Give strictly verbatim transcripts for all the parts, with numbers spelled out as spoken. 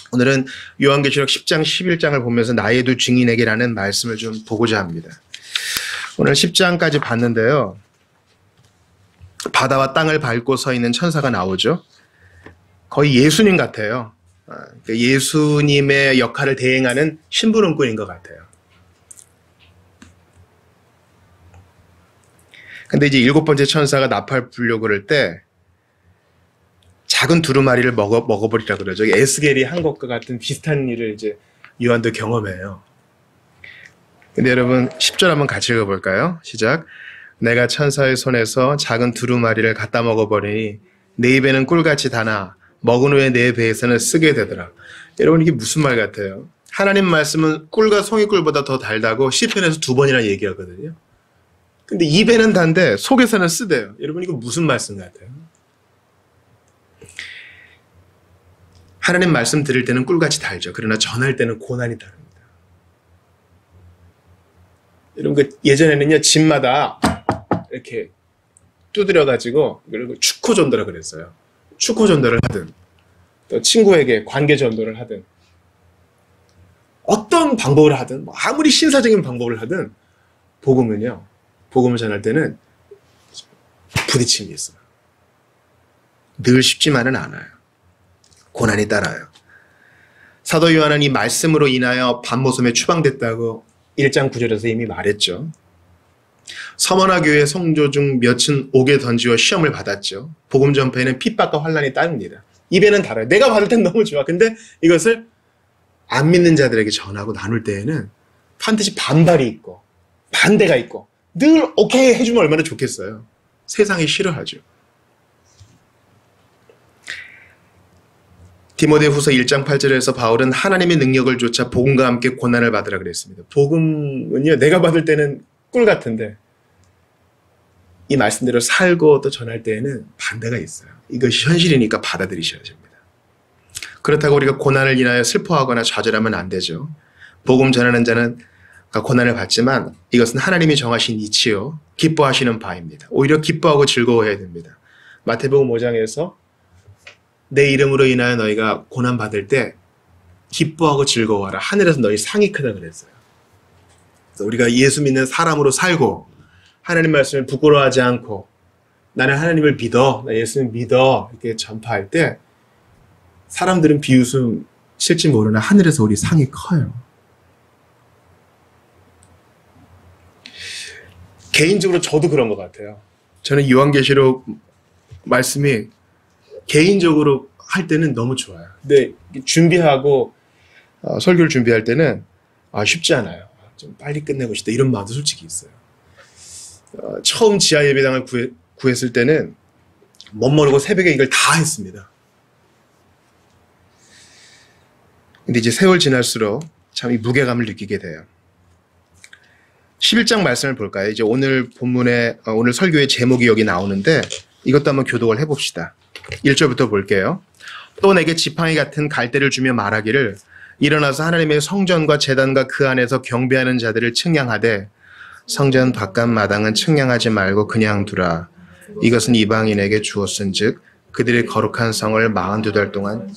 오늘은 요한계시록 십 장 십일 장을 보면서 나의 두 증인에게라는 말씀을 좀 보고자 합니다. 오늘 십 장까지 봤는데요. 바다와 땅을 밟고 서 있는 천사가 나오죠. 거의 예수님 같아요. 예수님의 역할을 대행하는 심부름꾼인 것 같아요. 근데 이제 일곱 번째 천사가 나팔 불려고 그럴 때 작은 두루마리를 먹어, 먹어버리라 그러죠. 에스겔이 한 것과 같은 비슷한 일을 이제 요한도 경험해요. 근데 여러분 십 절 한번 같이 읽어볼까요? 시작. 내가 천사의 손에서 작은 두루마리를 갖다 먹어버리니 내 입에는 꿀같이 다나 먹은 후에 내 배에서는 쓰게 되더라. 여러분 이게 무슨 말 같아요? 하나님 말씀은 꿀과 송이꿀보다 더 달다고 시편에서 두 번이나 얘기하거든요. 근데 입에는 단데 속에서는 쓰대요. 여러분 이거 무슨 말씀 같아요? 하나님 말씀 들을 때는 꿀같이 달죠. 그러나 전할 때는 고난이 다릅니다. 여러분 그 예전에는요 집마다 이렇게 두드려가지고 그리고 축호 전도라 그랬어요. 축호 전도를 하든 또 친구에게 관계 전도를 하든 어떤 방법을 하든 아무리 신사적인 방법을 하든 복음은요 복음을 전할 때는 부딪힘이 있어요. 늘 쉽지만은 않아요. 고난이 따라요. 사도 요한은 이 말씀으로 인하여 반모섬에 추방됐다고 일 장 구 절에서 이미 말했죠. 서머나 교회 성도 중 몇은 옥에 던지어 시험을 받았죠. 복음 전파에는 핍박과 환난이 따릅니다. 입에는 달아요. 내가 받을 땐 너무 좋아. 근데 이것을 안 믿는 자들에게 전하고 나눌 때에는 반드시 반발이 있고 반대가 있고 늘 오케이 해주면 얼마나 좋겠어요. 세상이 싫어하죠. 디모데후서 일 장 팔 절에서 바울은 하나님의 능력을 좇아 복음과 함께 고난을 받으라 그랬습니다. 복음은요 내가 받을 때는 꿀 같은데 이 말씀대로 살고 또 전할 때에는 반대가 있어요. 이것이 현실이니까 받아들이셔야 됩니다. 그렇다고 우리가 고난을 인하여 슬퍼하거나 좌절하면 안 되죠. 복음 전하는 자는 고난을 받지만 이것은 하나님이 정하신 이치요 기뻐하시는 바입니다. 오히려 기뻐하고 즐거워해야 됩니다. 마태복음 오 장에서 내 이름으로 인하여 너희가 고난받을 때 기뻐하고 즐거워하라. 하늘에서 너희 상이 크다 그랬어요. 그래서 우리가 예수 믿는 사람으로 살고 하나님 말씀을 부끄러워하지 않고 나는 하나님을 믿어, 나 예수님 믿어 이렇게 전파할 때 사람들은 비웃음 실지 모르나 하늘에서 우리 상이 커요. 개인적으로 저도 그런 것 같아요. 저는 요한계시록 말씀이 개인적으로 할 때는 너무 좋아요. 근데 준비하고 어, 설교를 준비할 때는 아, 쉽지 않아요. 좀 빨리 끝내고 싶다 이런 마음도 솔직히 있어요. 어, 처음 지하 예배당을 구해, 구했을 때는 멋모르고 새벽에 이걸 다 했습니다. 근데 이제 세월 지날수록 참 이 무게감을 느끼게 돼요. 십일 장 말씀을 볼까요? 이제 오늘 본문에 어, 오늘 설교의 제목이 여기 나오는데 이것도 한번 교독을 해봅시다. 일 절부터 볼게요. 또 내게 지팡이 같은 갈대를 주며 말하기를 일어나서 하나님의 성전과 제단과 그 안에서 경배하는 자들을 측량하되 성전 바깥 마당은 측량하지 말고 그냥 두라. 이것은 이방인에게 주었은즉 그들의 거룩한 성을 마흔두 달 동안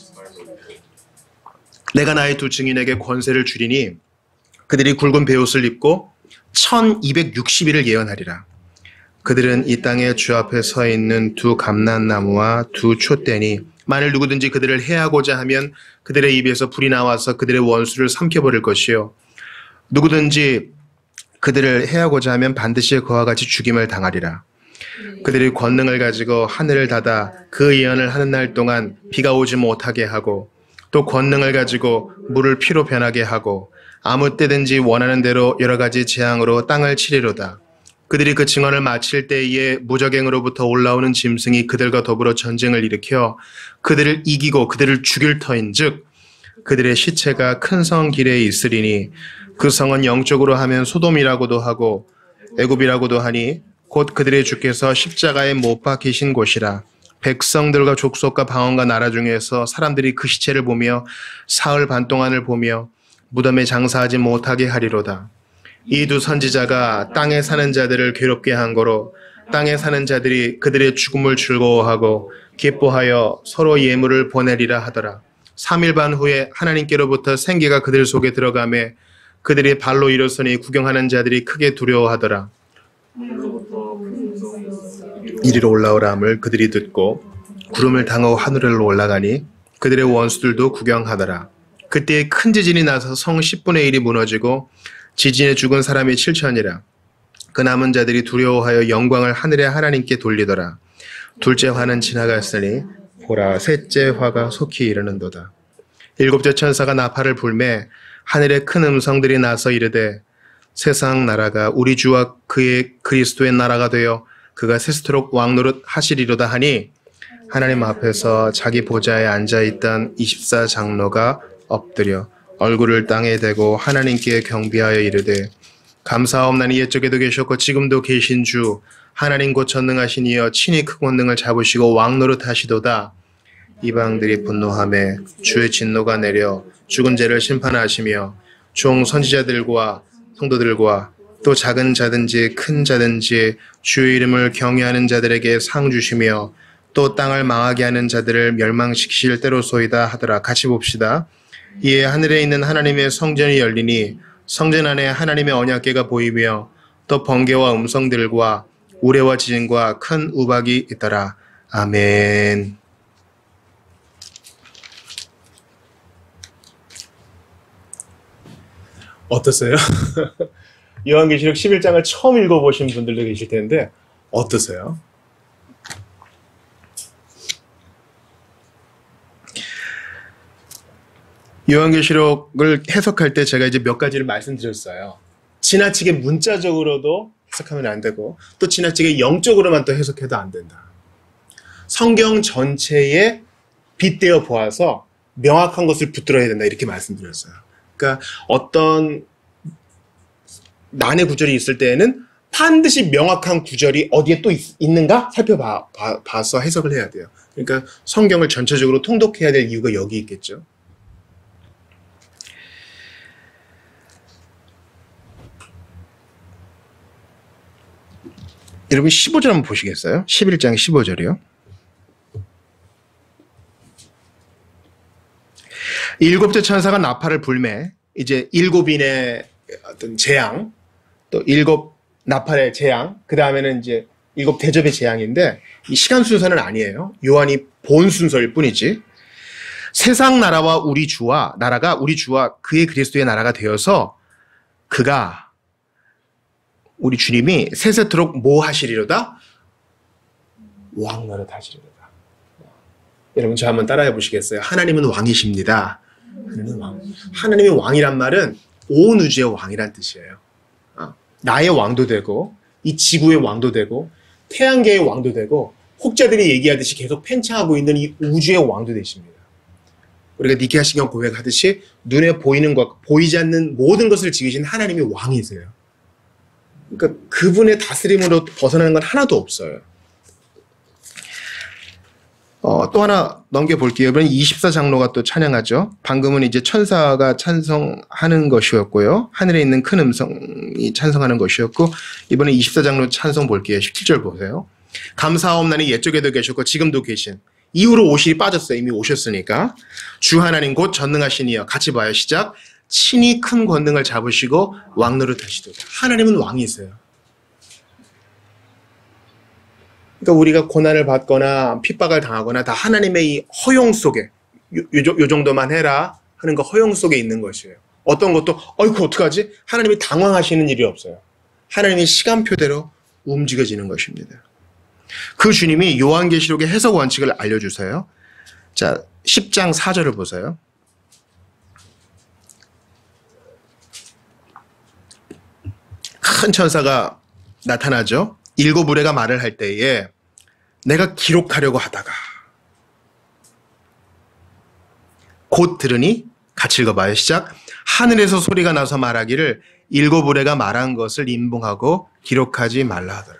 내가 나의 두 증인에게 권세를 주리니 그들이 굵은 베옷을 입고 천이백육십 일을 예언하리라. 그들은 이 땅에 주 앞에 서 있는 두 감람나무와 두 촛대니 만일 누구든지 그들을 해하고자 하면 그들의 입에서 불이 나와서 그들의 원수를 삼켜버릴 것이요 누구든지 그들을 해하고자 하면 반드시 그와 같이 죽임을 당하리라. 그들이 권능을 가지고 하늘을 닫아 그 예언을 하는 날 동안 비가 오지 못하게 하고 또 권능을 가지고 물을 피로 변하게 하고 아무 때든지 원하는 대로 여러 가지 재앙으로 땅을 치리로다. 그들이 그 증언을 마칠 때에 무적행으로부터 올라오는 짐승이 그들과 더불어 전쟁을 일으켜 그들을 이기고 그들을 죽일 터인즉 그들의 시체가 큰 성 길에 있으리니 그 성은 영적으로 하면 소돔이라고도 하고 애굽이라고도 하니 곧 그들의 주께서 십자가에 못 박히신 곳이라. 백성들과 족속과 방언과 나라 중에서 사람들이 그 시체를 보며 사흘 반 동안을 보며 무덤에 장사하지 못하게 하리로다. 이 두 선지자가 땅에 사는 자들을 괴롭게 한 거로 땅에 사는 자들이 그들의 죽음을 즐거워하고 기뻐하여 서로 예물을 보내리라 하더라. 삼 일 반 후에 하나님께로부터 생기가 그들 속에 들어가매 그들이 발로 일어서니 구경하는 자들이 크게 두려워하더라. 이리로 올라오라 함을 그들이 듣고 구름을 당하고 하늘로 올라가니 그들의 원수들도 구경하더라. 그때 큰 지진이 나서 성 십분의 일이 무너지고 지진에 죽은 사람이 칠천이라. 그 남은 자들이 두려워하여 영광을 하늘의 하나님께 돌리더라. 둘째 화는 지나갔으니 보라 셋째 화가 속히 이르는도다. 일곱째 천사가 나팔을 불매 하늘에 큰 음성들이 나서 이르되 세상 나라가 우리 주와 그의 그리스도의 나라가 되어 그가 세스토록 왕노릇 하시리로다 하니 하나님 앞에서 자기 보좌에 앉아있던 이십사 장로가 엎드려 얼굴을 땅에 대고 하나님께 경배하여 이르되 감사하옵나니 옛적에도 계셨고 지금도 계신 주 하나님 곧 전능하신 이여 친히 큰 권능을 잡으시고 왕노릇 하시도다. 이방들이 분노하매 주의 진노가 내려 죽은 죄를 심판하시며 종 선지자들과 성도들과 또 작은 자든지 큰 자든지 주의 이름을 경외하는 자들에게 상 주시며 또 땅을 망하게 하는 자들을 멸망시키실 때로소이다 하더라. 같이 봅시다. 이에 하늘에 있는 하나님의 성전이 열리니 성전 안에 하나님의 언약궤가 보이며 또 번개와 음성들과 우레와 지진과 큰 우박이 있더라. 아멘. 어떠세요? 요한계시록 십일 장을 처음 읽어보신 분들도 계실 텐데 어떠세요? 요한계시록을 해석할 때 제가 이제 몇 가지를 말씀드렸어요. 지나치게 문자적으로도 해석하면 안 되고 또 지나치게 영적으로만 또 해석해도 안 된다. 성경 전체에 빗대어 보아서 명확한 것을 붙들어야 된다 이렇게 말씀드렸어요. 그러니까 어떤 난해 구절이 있을 때에는 반드시 명확한 구절이 어디에 또 있, 있는가 살펴봐서 해석을 해야 돼요. 그러니까 성경을 전체적으로 통독해야 될 이유가 여기 있겠죠. 여러분 십오 절 한번 보시겠어요? 십일 장 십오 절이요. 일곱째 천사가 나팔을 불매 이제 일곱인의 어떤 재앙 또 일곱 나팔의 재앙 그 다음에는 이제 일곱 대접의 재앙인데 이 시간 순서는 아니에요. 요한이 본 순서일 뿐이지. 세상 나라와 우리 주와 나라가 우리 주와 그의 그리스도의 나라가 되어서 그가 우리 주님이 세세토록 뭐 하시리로다? 왕노릇 하시리로다. 여러분 저 한번 따라해 보시겠어요? 하나님은 왕이십니다. 하나님은 왕. 하나님이 왕이란 말은 온 우주의 왕이란 뜻이에요. 나의 왕도 되고 이 지구의 왕도 되고 태양계의 왕도 되고 혹자들이 얘기하듯이 계속 팽창하고 있는 이 우주의 왕도 되십니다. 우리가 니케아신경 고백하듯이 눈에 보이는 것, 보이지 않는 모든 것을 지으신 하나님이 왕이세요. 그러니까 그분의 다스림으로 벗어나는 건 하나도 없어요. 어, 또 하나 넘겨볼게요. 이번엔 이십사 장로가 또 찬양하죠. 방금은 이제 천사가 찬송하는 것이었고요. 하늘에 있는 큰 음성이 찬송하는 것이었고, 이번에 이십사 장로 찬송 볼게요. 십칠 절 보세요. 감사하옵나니 옛적에도 계셨고 지금도 계신 이후로 오실이 빠졌어요. 이미 오셨으니까. 주 하나님 곧 전능하신 이여. 같이 봐요. 시작. 친히 큰 권능을 잡으시고 왕노릇 하시도다. 하나님은 왕이세요. 그러니까 우리가 고난을 받거나 핍박을 당하거나 다 하나님의 이 허용 속에 요, 요, 요 정도만 해라 하는 거 허용 속에 있는 것이에요. 어떤 것도 어이구 어떡하지? 하나님이 당황하시는 일이 없어요. 하나님이 시간표대로 움직여지는 것입니다. 그 주님이 요한계시록의 해석 원칙을 알려주세요. 자, 십 장 사 절을 보세요. 큰 천사가 나타나죠. 일곱 우레가 말을 할 때에 내가 기록하려고 하다가 곧 들으니 같이 읽어봐요. 시작. 하늘에서 소리가 나서 말하기를 일곱 우레가 말한 것을 인봉하고 기록하지 말라 하더라.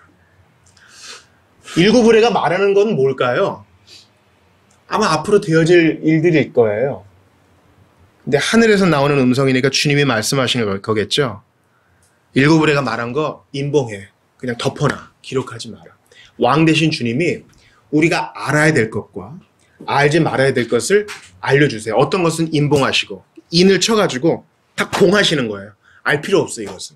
일곱 우레가 말하는 건 뭘까요? 아마 앞으로 되어질 일들일 거예요. 근데 하늘에서 나오는 음성이니까 주님이 말씀하시는 거겠죠. 일곱 우레가 말한 거 인봉해. 그냥 덮어놔. 기록하지 마라. 왕 대신 주님이 우리가 알아야 될 것과 알지 말아야 될 것을 알려주세요. 어떤 것은 인봉하시고 인을 쳐가지고 다 봉하시는 거예요. 알 필요 없어요. 이것은.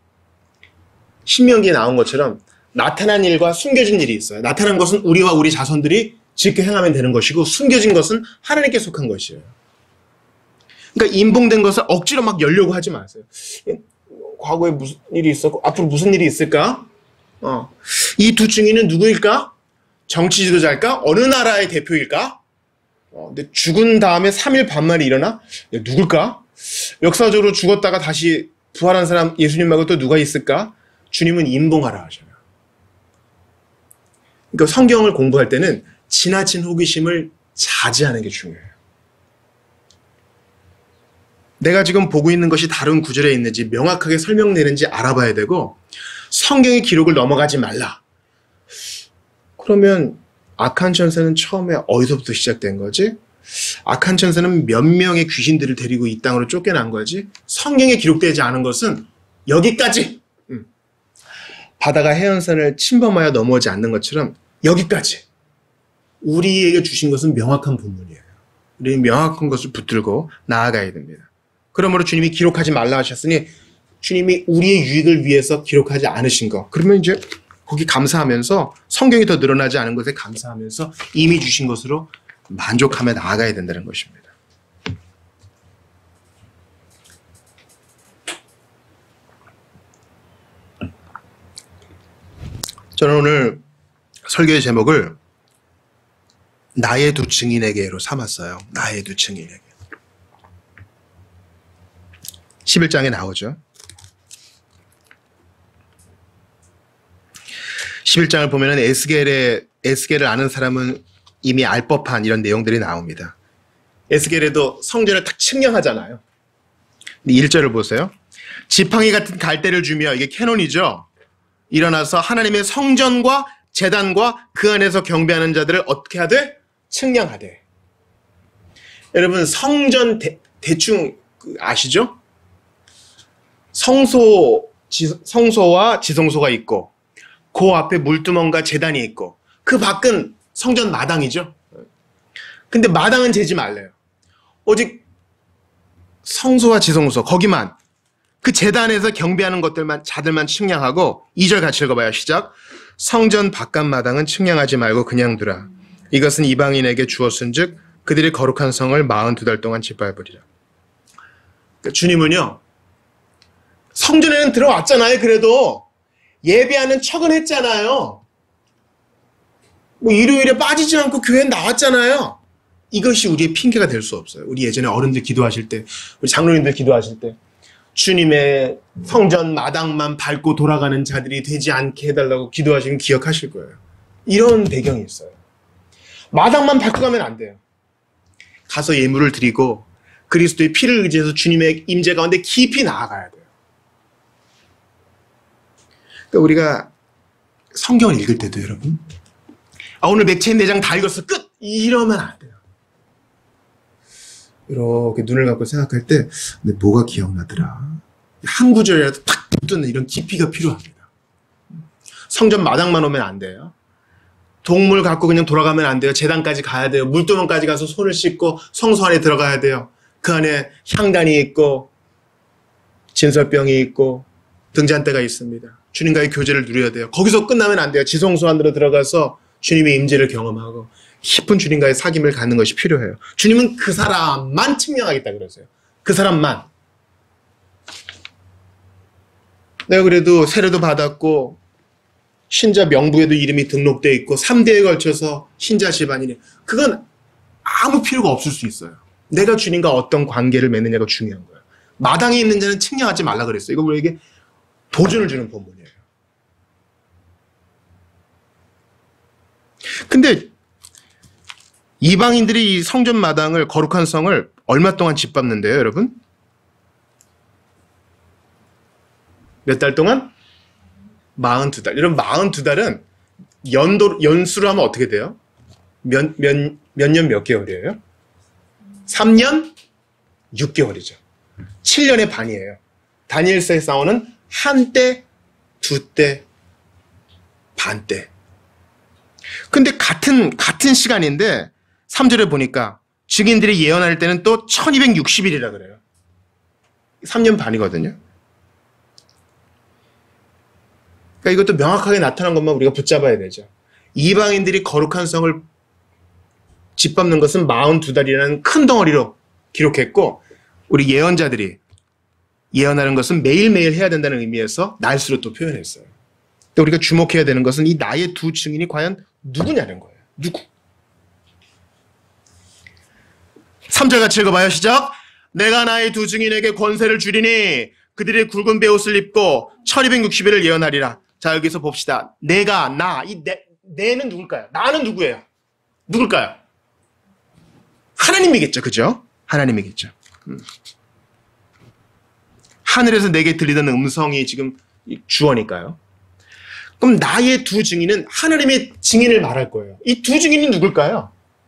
신명기에 나온 것처럼 나타난 일과 숨겨진 일이 있어요. 나타난 것은 우리와 우리 자손들이 지켜 행하면 되는 것이고 숨겨진 것은 하나님께 속한 것이에요. 그러니까 인봉된 것을 억지로 막 열려고 하지 마세요. 과거에 무슨 일이 있었고 앞으로 무슨 일이 있을까? 어. 이 두 증인은 누구일까? 정치 지도자일까? 어느 나라의 대표일까? 어, 근데 죽은 다음에 삼 일 반 만에 일어나? 야, 누굴까? 역사적으로 죽었다가 다시 부활한 사람 예수님 말고 또 누가 있을까? 주님은 인봉하라 하셔요. 그러니까 성경을 공부할 때는 지나친 호기심을 자제하는 게 중요해요. 내가 지금 보고 있는 것이 다른 구절에 있는지 명확하게 설명되는지 알아봐야 되고 성경의 기록을 넘어가지 말라. 그러면 악한 천사는 처음에 어디서부터 시작된 거지? 악한 천사는 몇 명의 귀신들을 데리고 이 땅으로 쫓겨난 거지? 성경에 기록되지 않은 것은 여기까지! 음. 바다가 해연선을 침범하여 넘어오지 않는 것처럼 여기까지! 우리에게 주신 것은 명확한 본문이에요. 우리는 명확한 것을 붙들고 나아가야 됩니다. 그러므로 주님이 기록하지 말라 하셨으니 주님이 우리의 유익을 위해서 기록하지 않으신 것. 그러면 이제 거기 감사하면서 성경이 더 늘어나지 않은 것에 감사하면서 이미 주신 것으로 만족하며 나아가야 된다는 것입니다. 저는 오늘 설교의 제목을 나의 두 증인에게로 삼았어요. 나의 두 증인에게. 십일 장에 나오죠. 십일 장을 보면 에스겔의, 에스겔을 아는 사람은 이미 알 법한 이런 내용들이 나옵니다. 에스겔에도 성전을 딱 측량하잖아요. 일 절을 보세요. 지팡이 같은 갈대를 주며, 이게 캐논이죠. 일어나서 하나님의 성전과 제단과 그 안에서 경배하는 자들을 어떻게 하되? 측량하되. 여러분 성전 대, 대충 아시죠? 성소, 지, 성소와 지성소가 있고 그 앞에 물두멍과 제단이 있고 그 밖은 성전 마당이죠. 근데 마당은 재지 말래요. 오직 성소와 지성소 거기만, 그 제단에서 경배하는 것들만, 자들만 측량하고 이 절 같이 읽어봐요. 시작. 성전 바깥 마당은 측량하지 말고 그냥 두라. 이것은 이방인에게 주었은즉 그들이 거룩한 성을 마흔두 달 동안 짓밟으리라. 그러니까 주님은요, 성전에는 들어왔잖아요. 그래도 예배하는 척은 했잖아요. 뭐 일요일에 빠지지 않고 교회에 나왔잖아요. 이것이 우리의 핑계가 될 수 없어요. 우리 예전에 어른들 기도하실 때, 우리 장로님들 기도하실 때 주님의 성전 마당만 밟고 돌아가는 자들이 되지 않게 해달라고 기도하시면 기억하실 거예요. 이런 배경이 있어요. 마당만 밟고 가면 안 돼요. 가서 예물을 드리고 그리스도의 피를 의지해서 주님의 임재 가운데 깊이 나아가야 돼요. 그러니까 우리가 성경을 읽을 때도 여러분, 아, 오늘 맥체인 네 장 다 읽었어, 끝! 이러면 안 돼요. 이렇게 눈을 감고 생각할 때, 근데 뭐가 기억나더라? 한 구절이라도 탁 붙는 이런 깊이가 필요합니다. 성전 마당만 오면 안 돼요. 동물 갖고 그냥 돌아가면 안 돼요. 제단까지 가야 돼요. 물두멍까지 가서 손을 씻고 성소 안에 들어가야 돼요. 그 안에 향단이 있고 진설병이 있고 등잔대가 있습니다. 주님과의 교제를 누려야 돼요. 거기서 끝나면 안 돼요. 지성소 안으로 들어가서 주님의 임재를 경험하고 깊은 주님과의 사귐을 갖는 것이 필요해요. 주님은 그 사람만 측량하겠다 그러세요. 그 사람만. 내가 그래도 세례도 받았고 신자 명부에도 이름이 등록되어 있고 삼 대에 걸쳐서 신자 집안이니, 그건 아무 필요가 없을 수 있어요. 내가 주님과 어떤 관계를 맺느냐가 중요한 거예요. 마당에 있는 자는 측량하지 말라 그랬어요. 이거 우리에게 도전을 주는 본문이에요. 근데 이방인들이 이 성전 마당을, 거룩한 성을 얼마 동안 짓밟는데요, 여러분? 몇 달 동안? 마흔두 달. 이런 마흔두 달은 연도, 연수로 하면 어떻게 돼요? 몇, 몇, 몇 년 몇 개월이에요? 삼 년 육 개월이죠. 칠 년의 반이에요. 다니엘서에 나오는 한 때, 두 때, 반 때. 근데 같은, 같은 시간인데 삼 절에 보니까 증인들이 예언할 때는 또 천이백육십 일이라 그래요. 삼 년 반이거든요. 그러니까 이것도 명확하게 나타난 것만 우리가 붙잡아야 되죠. 이방인들이 거룩한 성을 짓밟는 것은 사십이 달이라는 큰 덩어리로 기록했고, 우리 예언자들이 예언하는 것은 매일매일 해야 된다는 의미에서 날수로 또 표현했어요. 근데 우리가 주목해야 되는 것은 이 나의 두 증인이 과연 누구냐는 거예요. 누구? 삼 절 같이 읽어봐요. 시작. 내가 나의 두 증인에게 권세를 주리니 그들이 굵은 베옷을 입고 천이백육십 일을 예언하리라. 자, 여기서 봅시다. 내가, 나, 이 내, 내는 누굴까요? 나는 누구예요? 누굴까요? 하나님이겠죠. 그죠? 하나님이겠죠. 음. 하늘에서 내게 들리던 음성이 지금 주어니까요. 그럼 나의 두 증인은 하나님의 증인을 말할 거예요. 이 두 증인이 누굴까요?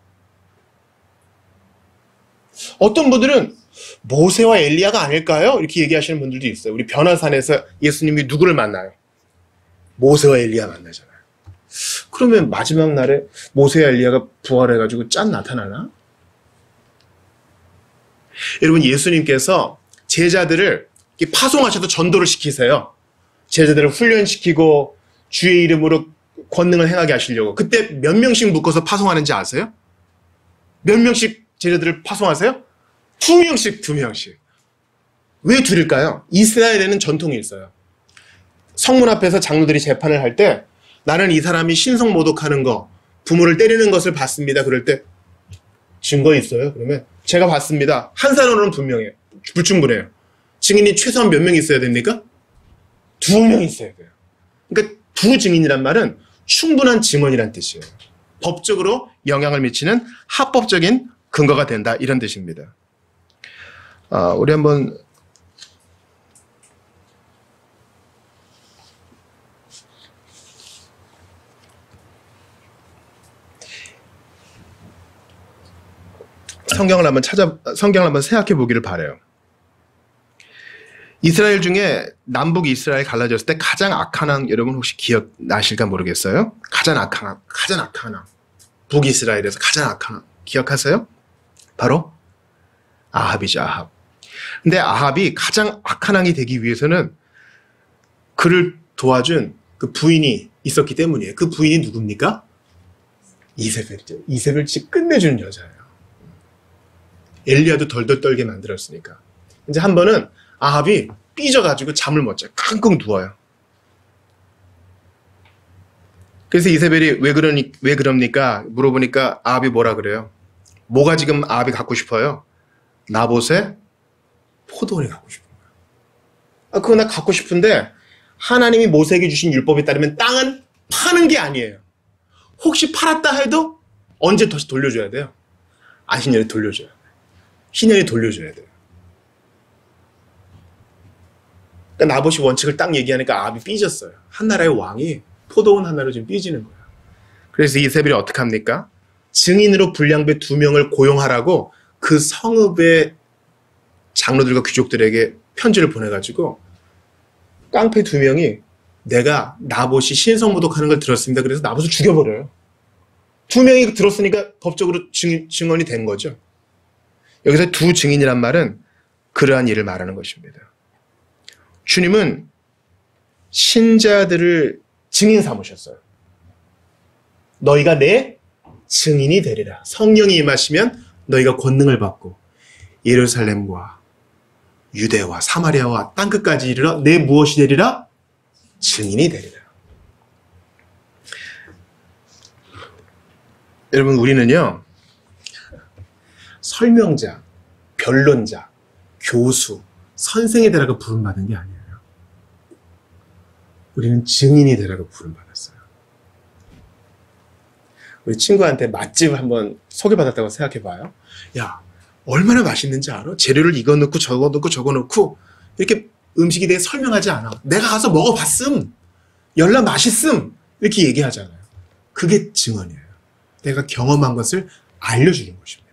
어떤 분들은 모세와 엘리야가 아닐까요? 이렇게 얘기하시는 분들도 있어요. 우리 변화산에서 예수님이 누구를 만나요? 모세와 엘리야 만나잖아요. 그러면 마지막 날에 모세와 엘리야가 부활해가지고 짠 나타나나? 여러분, 예수님께서 제자들을 파송하셔서 전도를 시키세요. 제자들을 훈련시키고 주의 이름으로 권능을 행하게 하시려고. 그때 몇 명씩 묶어서 파송하는지 아세요? 몇 명씩 제자들을 파송하세요? 두 명씩, 두 명씩. 왜 둘일까요? 이스라엘에는 전통이 있어요. 성문 앞에서 장로들이 재판을 할 때 나는 이 사람이 신성 모독하는 거, 부모를 때리는 것을 봤습니다. 그럴 때 증거 있어요? 그러면 제가 봤습니다. 한 사람으로는 분명해요. 불충분해요. 증인이 최소한 몇 명 있어야 됩니까? 두 명 있어야 돼요. 그러니까 두 증인이란 말은 충분한 증언이란 뜻이에요. 법적으로 영향을 미치는 합법적인 근거가 된다, 이런 뜻입니다. 아, 우리 한번 성경을 한번 찾아 성경을 한번 생각해 보기를 바라요. 이스라엘 중에 남북 이스라엘 갈라졌을 때 가장 악한 왕, 여러분 혹시 기억나실까 모르겠어요? 가장 악한 왕, 가장 악한 왕. 북이스라엘에서 가장 악한 왕 기억하세요? 바로 아합이죠, 아합. 근데 아합이 가장 악한 왕이 되기 위해서는 그를 도와준 그 부인이 있었기 때문이에요. 그 부인이 누굽니까? 이세벨이죠. 이세벨 집 끝내주는 여자예요. 엘리야도 덜덜 떨게 만들었으니까. 이제 한 번은 아합이 삐져가지고 잠을 못 자요. 끙끙 누워요. 그래서 이세벨이 왜 그러니, 왜 그럽니까? 물어보니까 아합이 뭐라 그래요? 뭐가 지금 아합이 갖고 싶어요? 나봇의 포도원이 갖고 싶은 거예요. 아, 그거 나 갖고 싶은데 하나님이 모세에게 주신 율법에 따르면 땅은 파는 게 아니에요. 혹시 팔았다 해도 언제 다시 돌려줘야 돼요? 안식년에 돌려줘야 돼요. 희년에 돌려줘야 돼요. 그러니까 나봇이 원칙을 딱 얘기하니까 아합이 삐졌어요. 한 나라의 왕이 포도원 하나로 지금 삐지는 거예요. 그래서 이세벨이 어떻게 합니까? 증인으로 불량배 두 명을 고용하라고 그 성읍의 장로들과 귀족들에게 편지를 보내가지고 깡패 두 명이 내가 나봇이 신성모독하는 걸 들었습니다. 그래서 나봇을 죽여버려요. 두 명이 들었으니까 법적으로 증, 증언이 된 거죠. 여기서 두 증인이란 말은 그러한 일을 말하는 것입니다. 주님은 신자들을 증인 삼으셨어요. 너희가 내 증인이 되리라. 성령이 임하시면 너희가 권능을 받고 예루살렘과 유대와 사마리아와 땅끝까지 이르러 내 무엇이 되리라? 증인이 되리라. 여러분, 우리는요, 설명자, 변론자, 교수, 선생이 되라고 부름받은 게 아니에요. 우리는 증인이 되라고 부름받았어요. 우리 친구한테 맛집 한번 소개받았다고 생각해봐요. 야, 얼마나 맛있는지 알아? 재료를 이거 넣고 저거 넣고 저거 넣고 이렇게 음식에 대해 설명하지 않아. 내가 가서 먹어봤음, 열라 맛있음, 이렇게 얘기하잖아요. 그게 증언이에요. 내가 경험한 것을 알려주는 것입니다.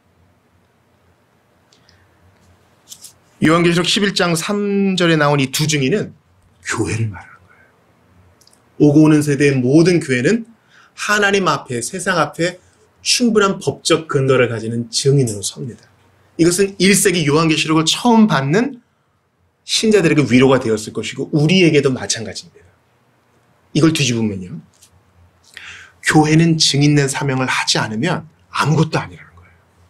요한계시록 십일 장 삼 절에 나온 이 두 증인은 교회를 말하는 거예요. 오고 오는 세대의 모든 교회는 하나님 앞에, 세상 앞에 충분한 법적 근거를 가지는 증인으로 섭니다. 이것은 일 세기 요한계시록을 처음 받는 신자들에게 위로가 되었을 것이고 우리에게도 마찬가지입니다. 이걸 뒤집으면요. 교회는 증인된 사명을 하지 않으면 아무것도 아니라는 거예요.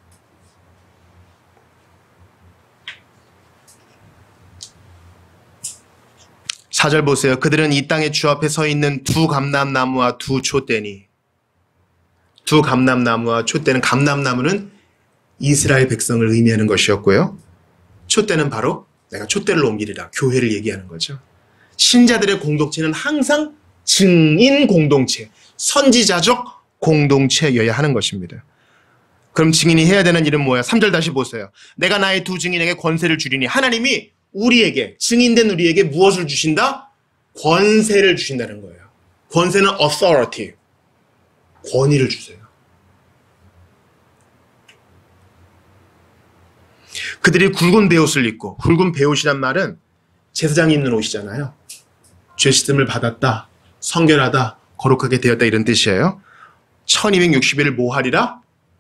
사 절 보세요. 그들은 이 땅의 주 앞에 서 있는 두 감람나무와 두 촛대니. 두 감람나무와 촛대는, 감람나무는 이스라엘 백성을 의미하는 것이었고요. 촛대는 바로 내가 촛대를 옮기리라, 교회를 얘기하는 거죠. 신자들의 공동체는 항상 증인 공동체, 선지자적 공동체여야 하는 것입니다. 그럼 증인이 해야 되는 일은 뭐야? 삼 절 다시 보세요. 내가 나의 두 증인에게 권세를 주리니. 하나님이 우리에게, 증인된 우리에게 무엇을 주신다? 권세를 주신다는 거예요. 권세는 authority, 권위를 주세요. 그들이 굵은 베옷을 입고, 굵은 베옷이란 말은 제사장이 입는 옷이잖아요. 죄 씻음을 받았다, 성결하다, 거룩하게 되었다, 이런 뜻이에요. 천이백육십 일을 뭐 하리라?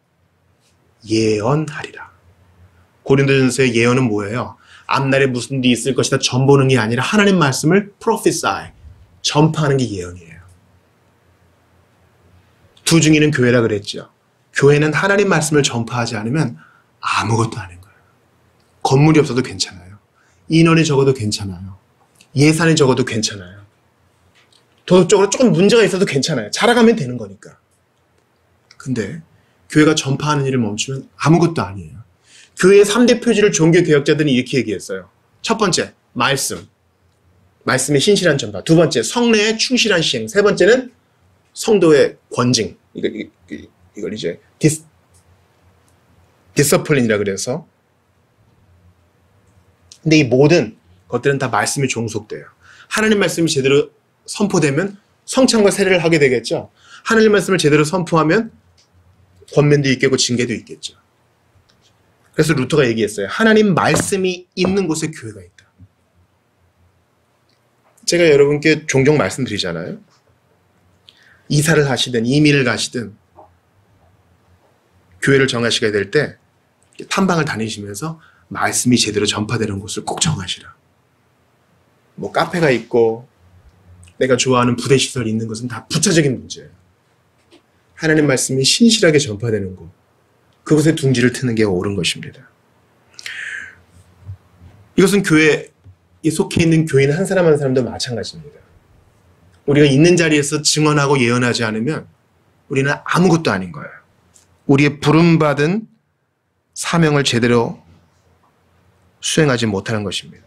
예언하리라. 고린도전서의 예언은 뭐예요? 앞날에 무슨 일이 있을 것이다 전보는 게 아니라 하나님 말씀을 prophesy, 전파하는 게 예언이에요. 두 증인은 교회라 그랬죠. 교회는 하나님 말씀을 전파하지 않으면 아무것도 아닌 거예요. 건물이 없어도 괜찮아요. 인원이 적어도 괜찮아요. 예산이 적어도 괜찮아요. 도덕적으로 조금 문제가 있어도 괜찮아요. 자라가면 되는 거니까. 근데 교회가 전파하는 일을 멈추면 아무것도 아니에요. 교회의 삼 대 표지를 종교개혁자들은 이렇게 얘기했어요. 첫 번째, 말씀. 말씀의 신실한 전파. 두 번째, 성례의 충실한 시행. 세 번째는 성도의 권징. 이걸, 이걸 이제 디스, 디서플린이라 그래서. 근데 이 모든 것들은 다 말씀이 종속돼요. 하나님 말씀이 제대로 선포되면 성찬과 세례를 하게 되겠죠. 하나님 말씀을 제대로 선포하면 권면도 있겠고 징계도 있겠죠. 그래서 루터가 얘기했어요. 하나님 말씀이 있는 곳에 교회가 있다. 제가 여러분께 종종 말씀드리잖아요. 이사를 하시든 이민을 가시든 교회를 정하시게 될 때 탐방을 다니시면서 말씀이 제대로 전파되는 곳을 꼭 정하시라. 뭐 카페가 있고 내가 좋아하는 부대시설이 있는 것은 다 부차적인 문제예요. 하나님 말씀이 신실하게 전파되는 곳, 그곳에 둥지를 트는 게 옳은 것입니다. 이것은 교회에 속해 있는 교인 한 사람 한 사람도 마찬가지입니다. 우리가 있는 자리에서 증언하고 예언하지 않으면 우리는 아무것도 아닌 거예요. 우리의 부름받은 사명을 제대로 수행하지 못하는 것입니다.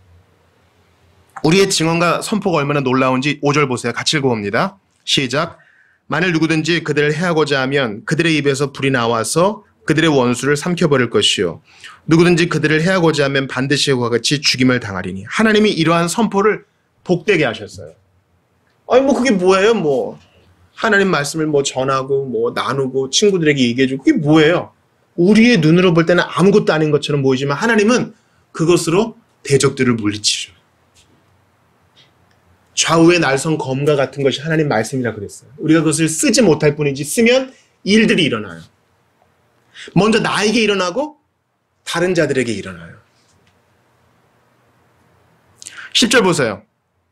우리의 증언과 선포가 얼마나 놀라운지 오 절 보세요. 같이 읽어봅니다. 시작. 만일 누구든지 그들을 해하고자 하면 그들의 입에서 불이 나와서 그들의 원수를 삼켜버릴 것이요. 누구든지 그들을 해하고자 하면 반드시 그와 같이 죽임을 당하리니. 하나님이 이러한 선포를 복되게 하셨어요. 아니 뭐 그게 뭐예요? 뭐 하나님 말씀을 뭐 전하고 뭐 나누고 친구들에게 얘기해주고 그게 뭐예요? 우리의 눈으로 볼 때는 아무것도 아닌 것처럼 보이지만 하나님은 그것으로 대적들을 물리치죠. 좌우의 날선 검과 같은 것이 하나님 말씀이라 그랬어요. 우리가 그것을 쓰지 못할 뿐이지 쓰면 일들이 일어나요. 먼저 나에게 일어나고 다른 자들에게 일어나요. 십 절 보세요.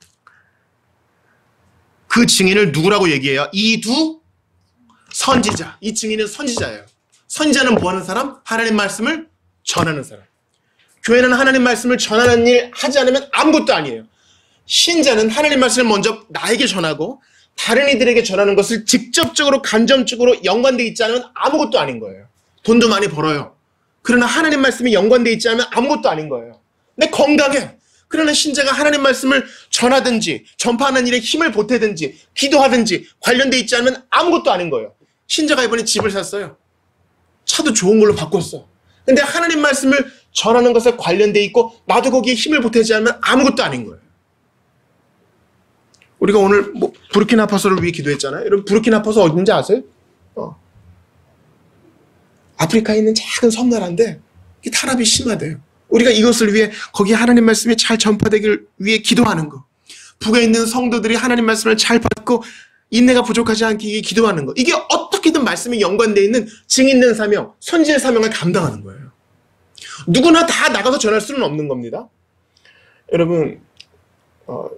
그 증인을 누구라고 얘기해요? 이 두 선지자. 이 증인은 선지자예요. 선지자는 뭐 하는 사람? 하나님 말씀을 전하는 사람. 교회는 하나님 말씀을 전하는 일 하지 않으면 아무것도 아니에요. 신자는 하나님 말씀을 먼저 나에게 전하고 다른 이들에게 전하는 것을 직접적으로 간접적으로 연관되어 있지 않으면 아무것도 아닌 거예요. 돈도 많이 벌어요. 그러나 하나님 말씀이 연관되어 있지 않으면 아무것도 아닌 거예요. 내 건강해. 그러나 신자가 하나님 말씀을 전하든지 전파하는 일에 힘을 보태든지 기도하든지 관련되어 있지 않으면 아무것도 아닌 거예요. 신자가 이번에 집을 샀어요. 차도 좋은 걸로 바꿨어. 근데 하나님 말씀을 전하는 것에 관련되어 있고 나도 거기에 힘을 보태지 않으면 아무것도 아닌 거예요. 우리가 오늘 뭐 부르키나파소를 위해 기도했잖아요. 여러분 부르키나파소 어딘지 아세요? 어. 아프리카에 있는 작은 섬나라인데 이게 탄압이 심하대요. 우리가 이것을 위해 거기에 하나님 말씀이 잘 전파되길 위해 기도하는 거. 북에 있는 성도들이 하나님 말씀을 잘 받고 인내가 부족하지 않게 기도하는 거. 이게 어떻게 어떻게든 말씀에 연관되어 있는 증인된 사명, 선지의 사명을 감당하는 거예요. 누구나 다 나가서 전할 수는 없는 겁니다. 여러분, 어,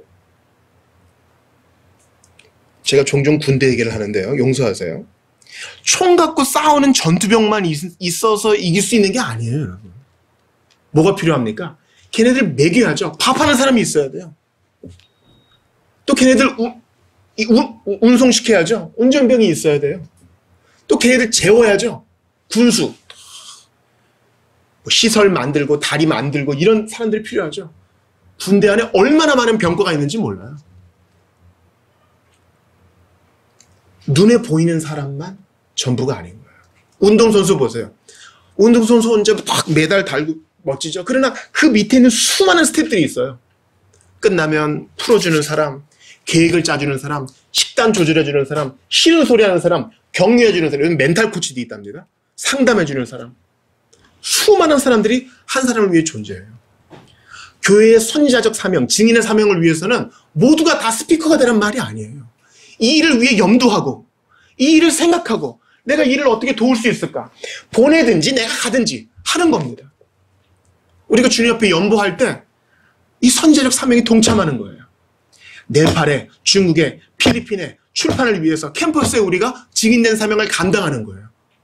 제가 종종 군대 얘기를 하는데요. 용서하세요. 총 갖고 싸우는 전투병만 있, 있어서 이길 수 있는 게 아니에요, 여러분. 뭐가 필요합니까? 걔네들 먹여야죠. 밥하는 사람이 있어야 돼요. 또 걔네들 우, 우, 운송시켜야죠. 운전병이 있어야 돼요. 또 걔네들 재워야죠. 군수. 뭐 시설 만들고 다리 만들고 이런 사람들이 필요하죠. 군대 안에 얼마나 많은 병과가 있는지 몰라요. 눈에 보이는 사람만 전부가 아닌 거예요. 운동선수 보세요. 운동선수 혼자 딱 메달 달고 멋지죠. 그러나 그 밑에는 수많은 스태프들이 있어요. 끝나면 풀어주는 사람, 계획을 짜주는 사람, 식단 조절해주는 사람, 싫은 소리 하는 사람, 격려해주는 사람, 멘탈 코치도 있답니다. 상담해주는 사람. 수많은 사람들이 한 사람을 위해 존재해요. 교회의 선지자적 사명, 증인의 사명을 위해서는 모두가 다 스피커가 되란 말이 아니에요. 이 일을 위해 염두하고 이 일을 생각하고 내가 이 일을 어떻게 도울 수 있을까? 보내든지 내가 가든지 하는 겁니다. 우리가 주님 앞에 연보할 때 이 선지자적 사명이 동참하는 거예요. 네팔에, 중국에, 필리핀에 출판을 위해서 캠퍼스에 우리가 증인된 사명을 감당하는 거예요.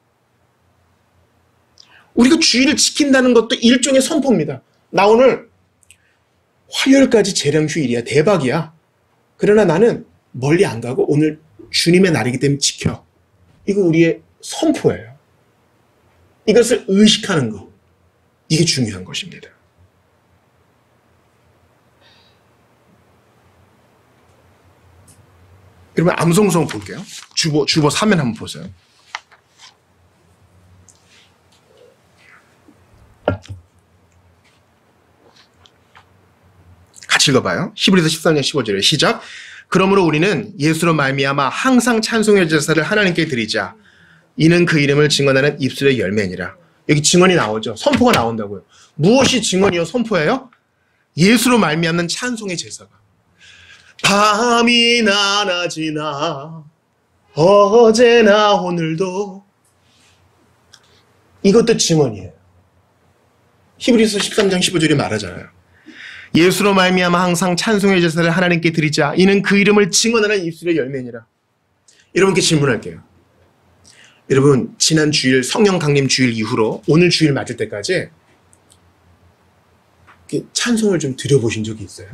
우리가 주의를 지킨다는 것도 일종의 선포입니다. 나 오늘 화요일까지 재량휴일이야. 대박이야. 그러나 나는 멀리 안 가고 오늘 주님의 날이기 때문에 지켜. 이거 우리의 선포예요. 이것을 의식하는 것. 이게 중요한 것입니다. 그러면 암송송 볼게요. 주보, 주보 삼 면 한번 보세요. 같이 읽어봐요. 히브리서 십삼 장 십오 절에 시작. 그러므로 우리는 예수로 말미암아 항상 찬송의 제사를 하나님께 드리자. 이는 그 이름을 증언하는 입술의 열매니라. 여기 증언이 나오죠. 선포가 나온다고요. 무엇이 증언이요 선포예요? 예수로 말미암는 찬송의 제사가. 밤이나 낮이나 어제나 오늘도 이것도 증언이에요. 히브리서 십삼 장 십오 절이 말하잖아요. 예수로 말미암아 항상 찬송의 제사를 하나님께 드리자. 이는 그 이름을 증언하는 입술의 열매니라. 여러분께 질문할게요. 여러분 지난 주일 성령 강림 주일 이후로 오늘 주일 맞을 때까지 찬송을 좀 드려보신 적이 있어요?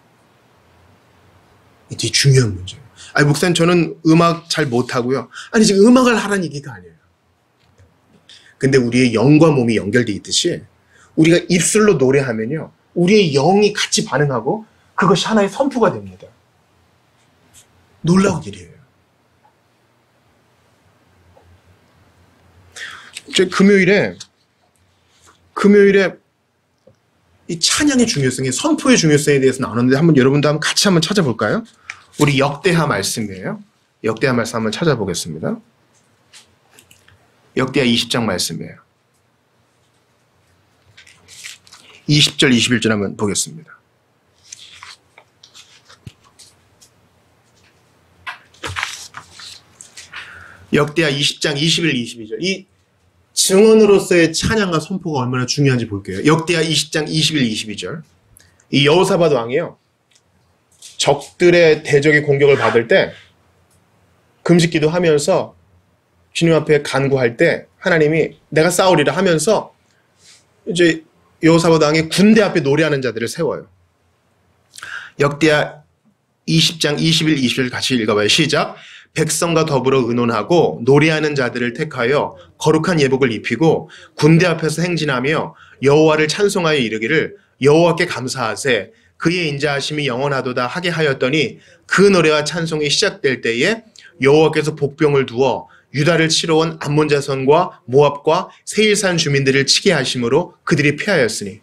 이게 되게 중요한 문제예요. 아니 목사님 저는 음악 잘 못하고요. 아니 지금 음악을 하라는 얘기가 아니에요. 근데 우리의 영과 몸이 연결되어 있듯이 우리가 입술로 노래하면요. 우리의 영이 같이 반응하고 그것이 하나의 선포가 됩니다. 놀라운 일이에요. 제 금요일에 금요일에 이 찬양의 중요성이 선포의 중요성에 대해서 나오는데 한번 여러분도 한번 같이 한번 찾아볼까요? 우리 역대하 말씀이에요. 역대하 말씀 한번 찾아보겠습니다. 역대하 이십 장 말씀이에요. 이십 절 이십일 절 한번 보겠습니다. 역대하 이십 장 이십일 이십이 절. 이 증언으로서의 찬양과 선포가 얼마나 중요한지 볼게요. 역대하 이십 장 이십일 이십이 절. 이 여호사밧 왕이요. 적들의 대적의 공격을 받을 때 금식기도 하면서 주님 앞에 간구할 때 하나님이 내가 싸우리라 하면서 이제 여호사밧 왕이 군대 앞에 노래하는 자들을 세워요. 역대하 이십 장 이십일 이십 절 같이 읽어봐요. 시작. 백성과 더불어 의논하고 노래하는 자들을 택하여 거룩한 예복을 입히고 군대 앞에서 행진하며 여호와를 찬송하여 이르기를 여호와께 감사하세 그의 인자하심이 영원하도다 하게 하였더니 그 노래와 찬송이 시작될 때에 여호와께서 복병을 두어 유다를 치러 온 암몬 자손과 모압과 세일산 주민들을 치게 하심으로 그들이 패하였으니.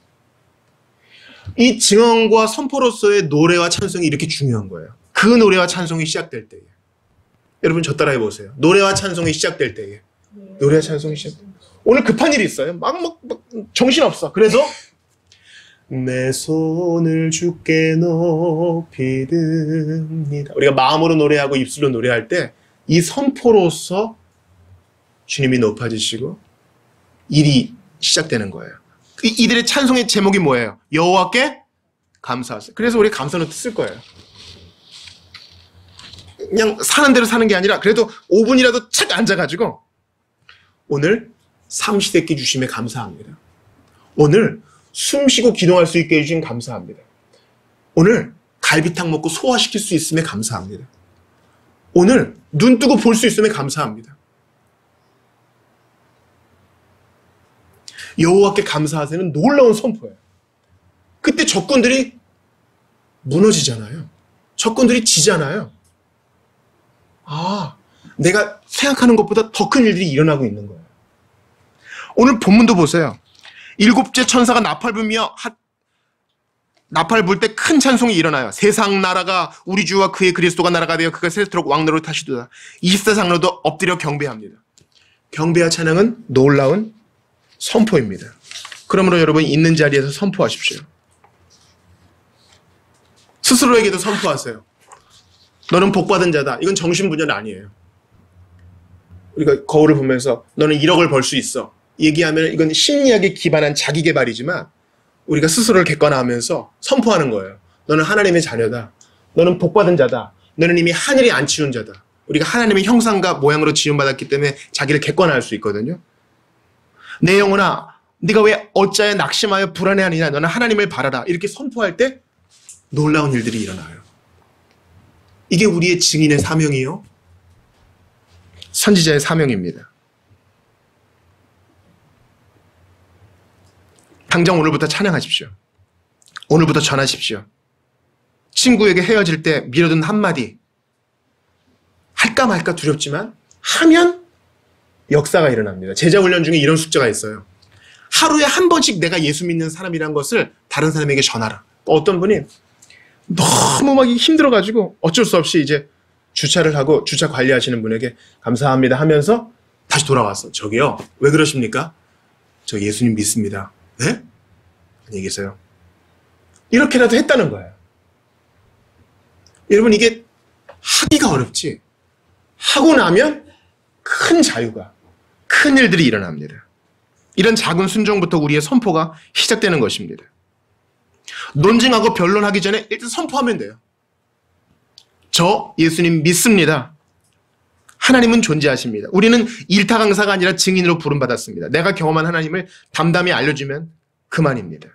이 증언과 선포로서의 노래와 찬송이 이렇게 중요한 거예요. 그 노래와 찬송이 시작될 때에. 여러분 저 따라해 보세요. 노래와 찬송이 시작될 때에. 노래와 찬송이 시작될 때에. 오늘 급한 일이 있어요. 막, 막, 막 정신없어. 그래서 내 손을 주께 높이 듭니다. 우리가 마음으로 노래하고 입술로 노래할 때 이 선포로서 주님이 높아지시고 일이 시작되는 거예요. 이, 이들의 찬송의 제목이 뭐예요? 여호와께 감사하세요. 그래서 우리 감사 노트 쓸 거예요. 그냥 사는 대로 사는 게 아니라 그래도 오 분이라도 착 앉아가지고 오늘 삼시세끼 주심에 감사합니다. 오늘 숨 쉬고 기도할 수 있게 해주신 감사합니다. 오늘 갈비탕 먹고 소화시킬 수 있음에 감사합니다. 오늘 눈 뜨고 볼 수 있음에 감사합니다. 여호와께 감사하세요는 놀라운 선포예요. 그때 적군들이 무너지잖아요. 적군들이 지잖아요. 아, 내가 생각하는 것보다 더 큰 일들이 일어나고 있는 거예요. 오늘 본문도 보세요. 일곱째 천사가 나팔 불며 하, 나팔 불 때 큰 찬송이 일어나요. 세상 나라가 우리 주와 그의 그리스도가 나라가 되어 그가 세토록 왕노로 타시도다. 이십사 장로도 엎드려 경배합니다. 경배와 찬양은 놀라운 선포입니다. 그러므로 여러분 있는 자리에서 선포하십시오. 스스로에게도 선포하세요. 너는 복받은 자다. 이건 정신분열 아니에요. 우리가 거울을 보면서 너는 일억을 벌 수 있어. 얘기하면 이건 심리학에 기반한 자기개발이지만 우리가 스스로를 객관화하면서 선포하는 거예요. 너는 하나님의 자녀다. 너는 복받은 자다. 너는 이미 하늘에 안 치운 자다. 우리가 하나님의 형상과 모양으로 지음받았기 때문에 자기를 객관화할 수 있거든요. 내 영혼아, 네가 왜 어짜에 낙심하여 불안해하느냐. 너는 하나님을 바라라. 이렇게 선포할 때 놀라운 일들이 일어나요. 이게 우리의 증인의 사명이요. 선지자의 사명입니다. 당장 오늘부터 찬양하십시오. 오늘부터 전하십시오. 친구에게 헤어질 때 미뤄둔 한마디. 할까 말까 두렵지만 하면 역사가 일어납니다. 제자훈련 중에 이런 숙제가 있어요. 하루에 한 번씩 내가 예수 믿는 사람이란 것을 다른 사람에게 전하라. 어떤 분이 너무 막 힘들어가지고 어쩔 수 없이 이제 주차를 하고 주차 관리하시는 분에게 감사합니다 하면서 다시 돌아왔어. 저기요, 왜 그러십니까? 저 예수님 믿습니다. 네? 안녕히 계세요. 이렇게라도 했다는 거예요. 여러분, 이게 하기가 어렵지 하고 나면 큰 자유가, 큰 일들이 일어납니다. 이런 작은 순종부터 우리의 선포가 시작되는 것입니다. 논증하고 변론하기 전에 일단 선포하면 돼요. 저 예수님 믿습니다. 하나님은 존재하십니다. 우리는 일타 강사가 아니라 증인으로 부름받았습니다. 내가 경험한 하나님을 담담히 알려주면 그만입니다.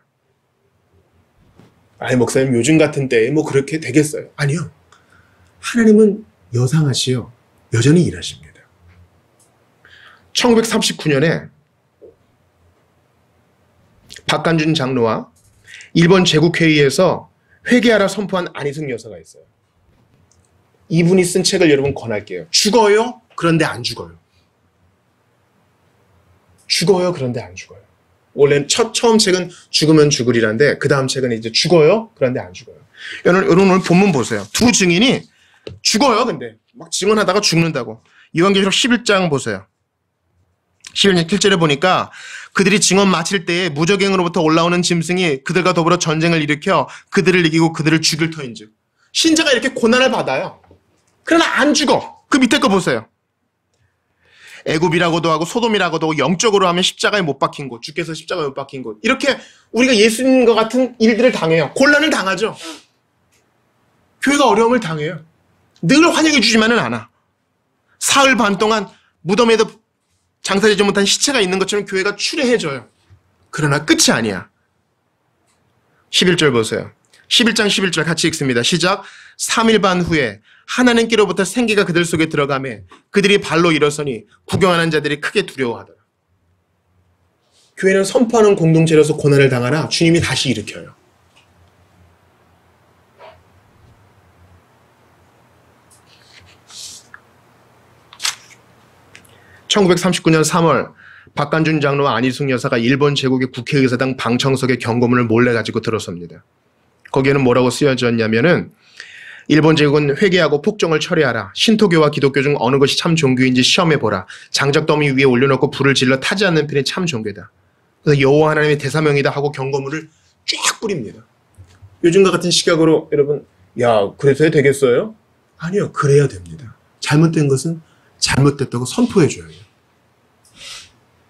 아이, 목사님 요즘 같은 때에 뭐 그렇게 되겠어요? 아니요. 하나님은 여상하시요 여전히 일하십니다. 천구백삼십구 년에 박간준 장로와 일본 제국회의에서 회개하라 선포한 안희승 여사가 있어요. 이분이 쓴 책을 여러분 권할게요. 죽어요? 그런데 안 죽어요. 죽어요? 그런데 안 죽어요. 원래는 첫, 처음 책은 죽으면 죽으리란데 그 다음 책은 이제 죽어요? 그런데 안 죽어요. 여러분, 여러분 오늘 본문 보세요. 두 증인이 죽어요. 근데 막 증언하다가 죽는다고. 요한계시록 십일 장 보세요. 십일 장 칠 절에 보니까 그들이 증언 마칠 때에 무적행으로부터 올라오는 짐승이 그들과 더불어 전쟁을 일으켜 그들을 이기고 그들을 죽일 터인즉. 신자가 이렇게 고난을 받아요. 그러나 안 죽어. 그 밑에 거 보세요. 애굽이라고도 하고 소돔이라고도 하고 영적으로 하면 십자가에 못 박힌 곳, 주께서 십자가에 못 박힌 곳. 이렇게 우리가 예수님과 같은 일들을 당해요. 곤란을 당하죠. 교회가 어려움을 당해요. 늘 환영해 주지만은 않아. 사흘 반 동안 무덤에도 장사되지 못한 시체가 있는 것처럼 교회가 추레해져요. 그러나 끝이 아니야. 십일 절 보세요. 십일 장 십일 절 같이 읽습니다. 시작. 삼 일 반 후에 하나님께로부터 생기가 그들 속에 들어가매 그들이 발로 일어서니 구경하는 자들이 크게 두려워하더라. 교회는 선포하는 공동체로서 고난을 당하나 주님이 다시 일으켜요. 천구백삼십구 년 삼월 박간준 장로와 안희승 여사가 일본 제국의 국회의사당 방청석에 경고문을 몰래 가지고 들어섭니다. 거기에는 뭐라고 쓰여져 있냐면은 일본 제국은 회개하고 폭정을 철회하라. 신토교와 기독교 중 어느 것이 참 종교인지 시험해보라. 장작더미 위에 올려놓고 불을 질러 타지 않는 편이 참 종교다. 그래서 여호와 하나님의 대사명이다 하고 경고문을 쫙 뿌립니다. 요즘과 같은 시각으로 여러분, 야, 그래서 되겠어요? 아니요, 그래야 됩니다. 잘못된 것은 잘못됐다고 선포해줘야 해요.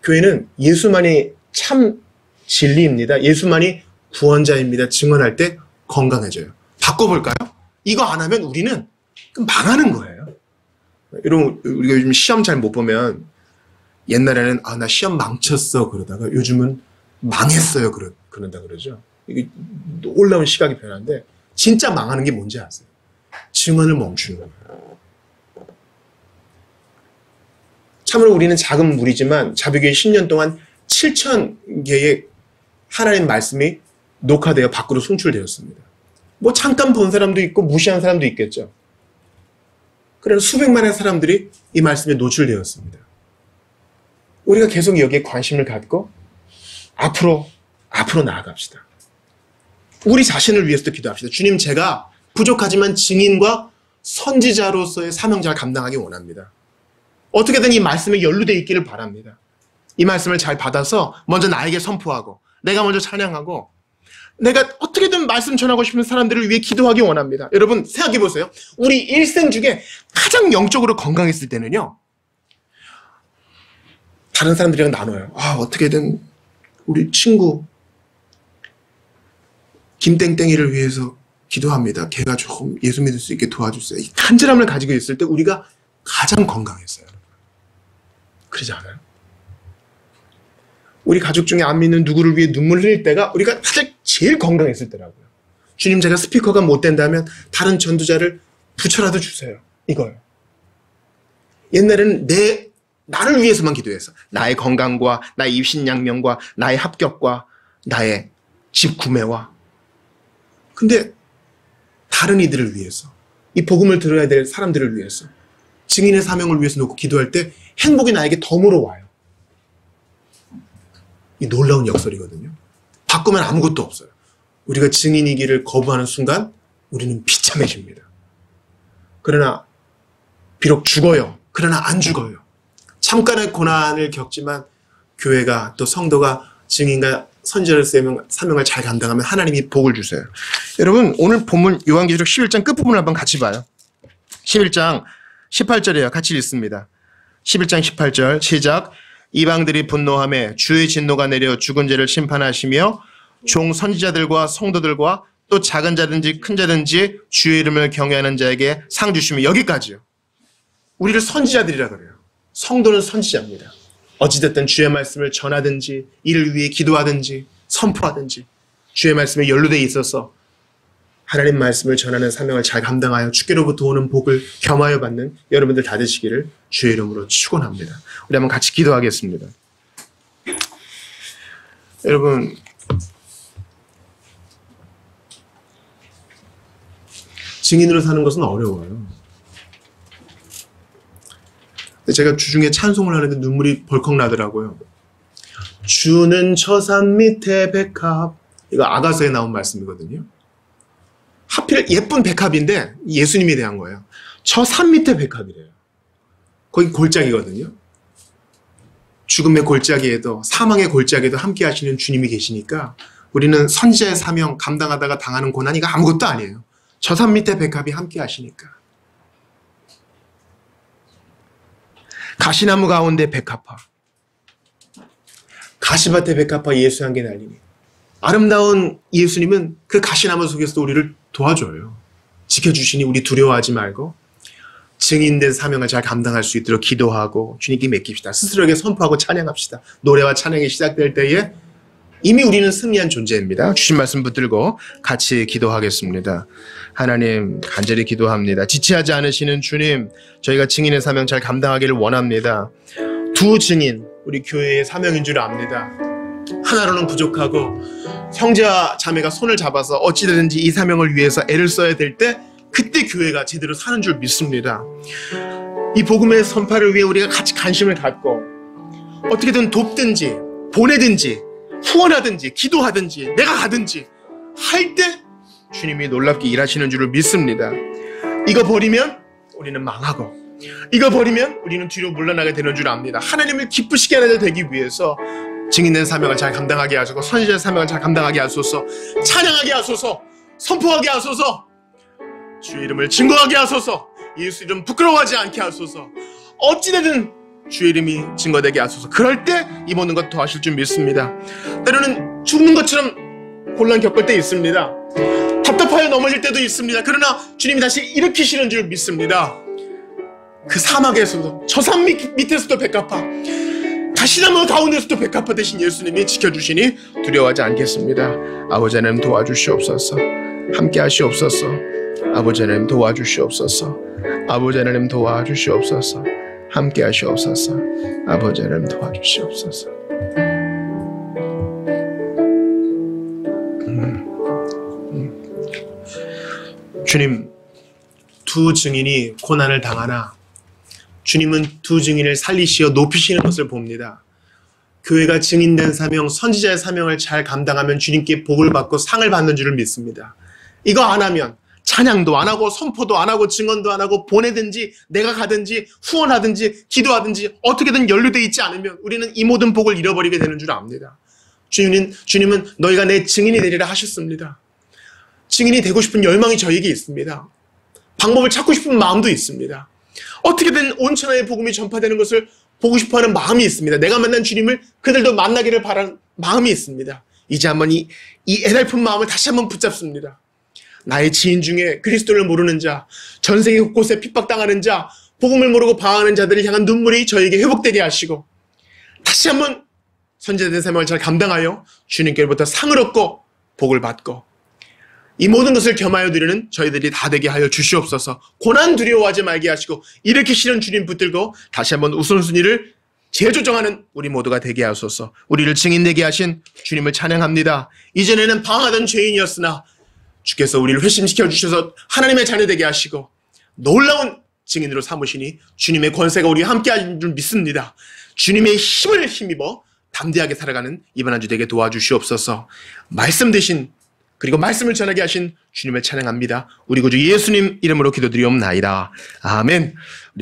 교회는 예수만이 참 진리입니다. 예수만이 구원자입니다. 증언할 때 건강해져요. 바꿔볼까요? 이거 안 하면 우리는 망하는 거예요. 여러분, 우리가 요즘 시험 잘 못 보면 옛날에는 아, 나 시험 망쳤어 그러다가 요즘은 망했어요 그러, 그런다 그러죠. 이게 놀라운 시각이 변하는데 진짜 망하는 게 뭔지 아세요? 증언을 멈추는 거예요. 참으로 우리는 작은 무리지만 자비교회 십 년 동안 칠천 개의 하나님 말씀이 녹화되어 밖으로 송출되었습니다. 뭐 잠깐 본 사람도 있고 무시한 사람도 있겠죠. 그러나 수백만의 사람들이 이 말씀에 노출되었습니다. 우리가 계속 여기에 관심을 갖고 앞으로 앞으로 나아갑시다. 우리 자신을 위해서도 기도합시다. 주님, 제가 부족하지만 증인과 선지자로서의 사명자를 감당하기 원합니다. 어떻게든 이 말씀에 연루되어 있기를 바랍니다. 이 말씀을 잘 받아서 먼저 나에게 선포하고 내가 먼저 찬양하고 내가 어떻게든 말씀 전하고 싶은 사람들을 위해 기도하기 원합니다. 여러분 생각해 보세요. 우리 일생 중에 가장 영적으로 건강했을 때는요. 다른 사람들이랑 나눠요. 아, 어떻게든 우리 친구 김땡땡이를 위해서 기도합니다. 걔가 조금 예수 믿을 수 있게 도와주세요. 이 간절함을 가지고 있을 때 우리가 가장 건강했어요. 그러지 않아요? 우리 가족 중에 안 믿는 누구를 위해 눈물을 흘릴 때가 우리가 사실 제일 건강했을 때라고요. 주님, 제가 스피커가 못 된다면 다른 전도자를 붙여라도 주세요. 이거요. 옛날에는 내 나를 위해서만 기도했어. 나의 건강과 나의 입신양명과 나의 합격과 나의 집 구매와. 근데 다른 이들을 위해서, 이 복음을 들어야 될 사람들을 위해서, 증인의 사명을 위해서 놓고 기도할 때 행복이 나에게 덤으로 와요. 이 놀라운 역설이거든요. 바꾸면 아무것도 없어요. 우리가 증인이기를 거부하는 순간 우리는 비참해집니다. 그러나 비록 죽어요. 그러나 안 죽어요. 잠깐의 고난을 겪지만 교회가 또 성도가 증인과 선지자의 사명을 잘 감당하면 하나님이 복을 주세요. 여러분 오늘 본문 요한계시록 십일 장 끝부분을 한번 같이 봐요. 십일 장 십팔 절이에요. 같이 읽습니다. 십일 장 십팔 절 시작. 이방들이 분노하며 주의 진노가 내려 죽은 자를 심판하시며 종 선지자들과 성도들과 또 작은 자든지 큰 자든지 주의 이름을 경외하는 자에게 상 주시며. 여기까지요. 우리를 선지자들이라 그래요. 성도는 선지자입니다. 어찌됐든 주의 말씀을 전하든지 이를 위해 기도하든지 선포하든지 주의 말씀에 연루되어 있어서 하나님 말씀을 전하는 사명을 잘 감당하여 주께로부터 오는 복을 겸하여 받는 여러분들 다 되시기를 주의 이름으로 축원합니다. 우리 한번 같이 기도하겠습니다. 여러분 증인으로 사는 것은 어려워요. 제가 주중에 찬송을 하는데 눈물이 벌컥 나더라고요. 주는 저 산 밑에 백합. 이거 아가서에 나온 말씀이거든요. 하필 예쁜 백합인데 예수님에 대한 거예요. 저 산 밑에 백합이래요. 거기 골짜기거든요. 죽음의 골짜기에도 사망의 골짜기에도 함께 하시는 주님이 계시니까 우리는 선지자의 사명 감당하다가 당하는 고난이 아무것도 아니에요. 저 산 밑에 백합이 함께 하시니까. 가시나무 가운데 백합화, 가시밭에 백합화 예수 한 개 날리니 아름다운 예수님은 그 가시나무 속에서도 우리를 도와줘요. 지켜주시니 우리 두려워하지 말고 증인된 사명을 잘 감당할 수 있도록 기도하고 주님께 맡깁시다. 스스로에게 선포하고 찬양합시다. 노래와 찬양이 시작될 때에 이미 우리는 승리한 존재입니다. 주신 말씀 붙들고 같이 기도하겠습니다. 하나님 간절히 기도합니다. 지체하지 않으시는 주님, 저희가 증인의 사명 잘 감당하기를 원합니다. 두 증인, 우리 교회의 사명인 줄 압니다. 하나로는 부족하고 형제와 자매가 손을 잡아서 어찌되든지 이 사명을 위해서 애를 써야 될 때 그때 교회가 제대로 사는 줄 믿습니다. 이 복음의 선파를 위해 우리가 같이 관심을 갖고 어떻게든 돕든지 보내든지 후원하든지 기도하든지 내가 가든지 할 때 주님이 놀랍게 일하시는 줄을 믿습니다. 이거 버리면 우리는 망하고 이거 버리면 우리는 뒤로 물러나게 되는 줄 압니다. 하나님을 기쁘시게 하는 자 되기 위해서 증인된 사명을 잘 감당하게 하소서, 선지자의 사명을 잘 감당하게 하소서, 찬양하게 하소서, 선포하게 하소서, 주의 이름을 증거하게 하소서, 예수 이름 부끄러워하지 않게 하소서. 어찌되든 주의 이름이 증거되게 하소서. 그럴 때 이 모든 것 도와주실 줄 믿습니다. 때로는 죽는 것처럼 곤란 겪을 때 있습니다. 답답하여 넘어질 때도 있습니다. 그러나 주님이 다시 일으키시는 줄 믿습니다. 그 사막에서도, 저 산 밑에서도 백합화, 가시나무 가운데서도 백합화 되신 예수님이 지켜주시니 두려워하지 않겠습니다. 아버지 하나님 도와주시옵소서. 함께 하시옵소서. 아버지 하나님 도와주시옵소서. 아버지 하나님 도와주시옵소서. 함께 하시옵소서. 아버지 하나님 도와주시옵소서. 음, 음. 주님, 두 증인이 고난을 당하나 주님은 두 증인을 살리시어 높이시는 것을 봅니다. 교회가 증인된 사명, 선지자의 사명을 잘 감당하면 주님께 복을 받고 상을 받는 줄을 믿습니다. 이거 안 하면 찬양도 안 하고 선포도 안 하고 증언도 안 하고 보내든지 내가 가든지 후원하든지 기도하든지 어떻게든 연루되어 있지 않으면 우리는 이 모든 복을 잃어버리게 되는 줄 압니다. 주님은, 주님은 너희가 내 증인이 되리라 하셨습니다. 증인이 되고 싶은 열망이 저에게 있습니다. 방법을 찾고 싶은 마음도 있습니다. 어떻게든 온 천하의 복음이 전파되는 것을 보고 싶어하는 마음이 있습니다. 내가 만난 주님을 그들도 만나기를 바라는 마음이 있습니다. 이제 한번 이, 이 애달픈 마음을 다시 한번 붙잡습니다. 나의 지인 중에 그리스도를 모르는 자, 전 세계 곳곳에 핍박당하는 자, 복음을 모르고 방황하는 자들을 향한 눈물이 저에게 회복되게 하시고 다시 한번 선지자된 사명을 잘 감당하여 주님께로부터 상을 얻고 복을 받고 이 모든 것을 겸하여 드리는 저희들이 다 되게 하여 주시옵소서. 고난 두려워하지 말게 하시고 일으키시는 주님 붙들고 다시 한번 우선순위를 재조정하는 우리 모두가 되게 하소서. 우리를 증인되게 하신 주님을 찬양합니다. 이전에는 방황하던 죄인이었으나 주께서 우리를 회심시켜 주셔서 하나님의 자녀 되게 하시고 놀라운 증인으로 삼으시니 주님의 권세가 우리와 함께 하신 줄 믿습니다. 주님의 힘을 힘입어 담대하게 살아가는 이번 한 주 되게 도와주시옵소서. 말씀 대신 그리고 말씀을 전하게 하신 주님을 찬양합니다. 우리 구주 예수님 이름으로 기도드리옵나이다. 아멘.